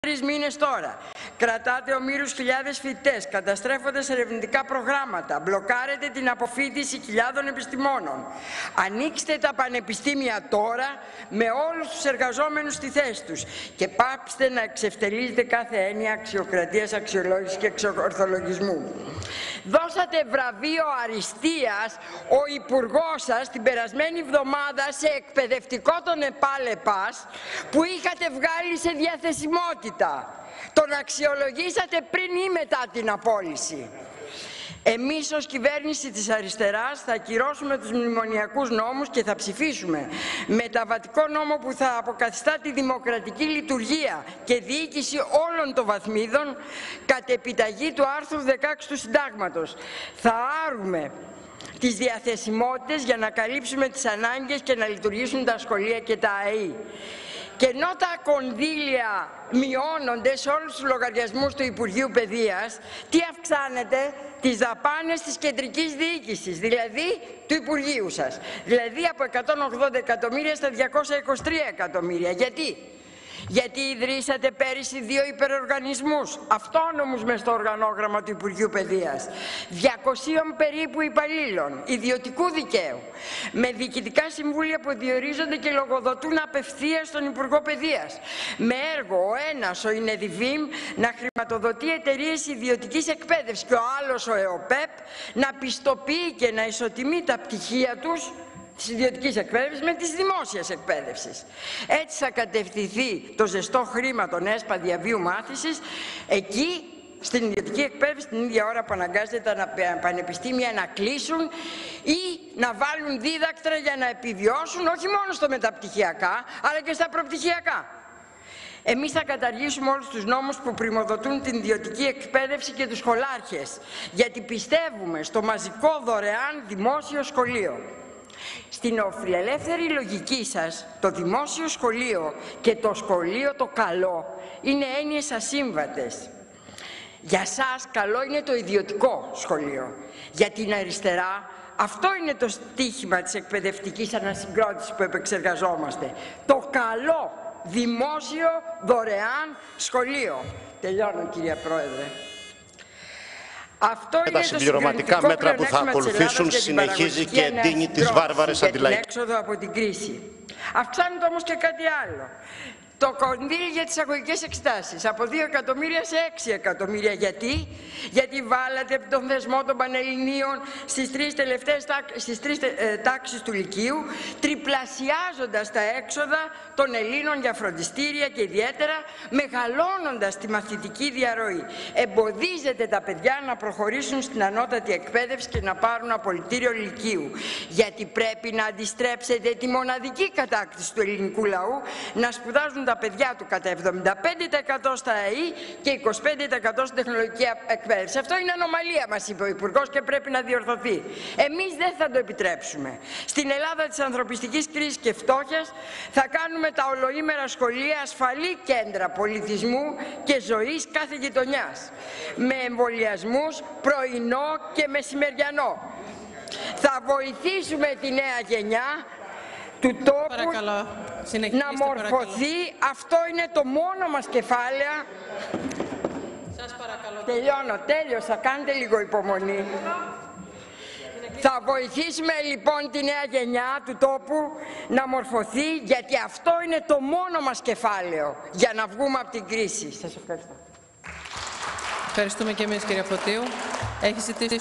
3 μήνες τώρα. Κρατάτε ομήρους χιλιάδες φοιτητές, καταστρέφονται σε ερευνητικά προγράμματα, μπλοκάρετε την αποφοίτηση χιλιάδων επιστημόνων. Ανοίξτε τα πανεπιστήμια τώρα με όλους τους εργαζόμενους στη θέση τους και πάψτε να εξευτελίζετε κάθε έννοια αξιοκρατίας, αξιολόγησης και εξορθολογισμού. Δώσατε βραβείο αριστείας ο υπουργός σας την περασμένη εβδομάδα σε εκπαιδευτικό των ΕΠΑΛ-ΕΠΑΣ που είχατε βγάλει σε διαθεσιμότητα. Τον αξιολογήσατε πριν ή μετά την απόλυση. Εμείς ως κυβέρνηση της αριστεράς θα ακυρώσουμε τους μνημονιακούς νόμους και θα ψηφίσουμε μεταβατικό νόμο που θα αποκαθιστά τη δημοκρατική λειτουργία και διοίκηση όλων των βαθμίδων κατ' επιταγή του άρθρου 16 του Συντάγματος. Θα άρουμε τις διαθεσιμότητες για να καλύψουμε τις ανάγκες και να λειτουργήσουν τα σχολεία και τα ΑΕΗ. Και ενώ τα κονδύλια μειώνονται σε όλους τους λογαριασμούς του Υπουργείου Παιδείας, τι αυξάνεται? Τις δαπάνες της κεντρικής διοίκησης, δηλαδή του Υπουργείου σας. Δηλαδή από 180 εκατομμύρια στα 223 εκατομμύρια. Γιατί ιδρύσατε πέρυσι 2 υπεροργανισμούς, αυτόνομους μες στο οργανόγραμμα του Υπουργείου Παιδείας, 200 περίπου υπαλλήλων, ιδιωτικού δικαίου, με διοικητικά συμβούλια που διορίζονται και λογοδοτούν απευθείας στον Υπουργό Παιδείας, με έργο ο ένας, ο ΙΝΕΔΙΒΗΜ, να χρηματοδοτεί εταιρείες ιδιωτικής εκπαίδευσης και ο άλλος, ο ΕΟΠΕΠ, να πιστοποιεί και να ισοτιμεί τα πτυχία τους της ιδιωτικής εκπαίδευσης με της δημόσιας εκπαίδευσης. Έτσι θα κατευθυνθεί το ζεστό χρήμα των ΕΣΠΑ διαβίου μάθησης εκεί στην ιδιωτική εκπαίδευση την ίδια ώρα που αναγκάζεται τα πανεπιστήμια να κλείσουν ή να βάλουν δίδακτρα για να επιβιώσουν όχι μόνο στο μεταπτυχιακά αλλά και στα προπτυχιακά. Εμείς θα καταργήσουμε όλους τους νόμους που πριμοδοτούν την ιδιωτική εκπαίδευση και τους σχολάρχες, γιατί πιστεύουμε στο μαζικό δωρεάν δημόσιο σχολείο. Στην οφιλελεύθερη λογική σας, το δημόσιο σχολείο και το σχολείο το καλό είναι έννοιες ασύμβατες. Για σας καλό είναι το ιδιωτικό σχολείο. Για την αριστερά αυτό είναι το στίχημα της εκπαιδευτικής ανασυγκρότησης που επεξεργαζόμαστε. Το καλό δημόσιο δωρεάν σχολείο. Τελειώνω, κυρία Πρόεδρε. Με τα συμπληρωματικά μέτρα που θα ακολουθήσουν συνεχίζει και εντείνει τις βάρβαρες αντιλαϊκές. Έξοδο από την κρίση. Αυξάνεται όμως και κάτι άλλο. Το κονδύλι για τις αγωγικές εξετάσεις από 2 εκατομμύρια σε 6 εκατομμύρια. Γιατί βάλατε τον θεσμό των Πανελληνίων στις 3 τάξεις του Λυκείου, τριπλασιάζοντας τα έξοδα των Ελλήνων για φροντιστήρια και ιδιαίτερα μεγαλώνοντας τη μαθητική διαρροή. Εμποδίζετε τα παιδιά να προχωρήσουν στην ανώτατη εκπαίδευση και να πάρουν απολυτήριο Λυκείου. Γιατί πρέπει να αντιστρέψετε τη μοναδική κατάκτηση του ελληνικού λαού, να σπουδάζουν τα παιδιά του κατά 75% στα ΑΕΗ και 25% στην τεχνολογική εκπαίδευση. Αυτό είναι ανομαλία, μας είπε ο Υπουργός, και πρέπει να διορθωθεί. Εμείς δεν θα το επιτρέψουμε. Στην Ελλάδα της ανθρωπιστικής κρίσης και φτώχειας θα κάνουμε τα ολοήμερα σχολεία ασφαλή κέντρα πολιτισμού και ζωής κάθε γειτονιάς, με εμβολιασμούς πρωινό και μεσημεριανό. Θα βοηθήσουμε τη νέα γενιά του τόπου να μορφωθεί. Αυτό είναι το μόνο μας κεφάλαιο. Σας παρακαλώ. Τελειώνω, τέλειωσα, κάντε λίγο υπομονή. Θα βοηθήσουμε λοιπόν τη νέα γενιά του τόπου να μορφωθεί, γιατί αυτό είναι το μόνο μας κεφάλαιο για να βγούμε από την κρίση. Σας ευχαριστώ. Ευχαριστούμε και εμείς, κυρία Φωτίου. Έχει ζητήσει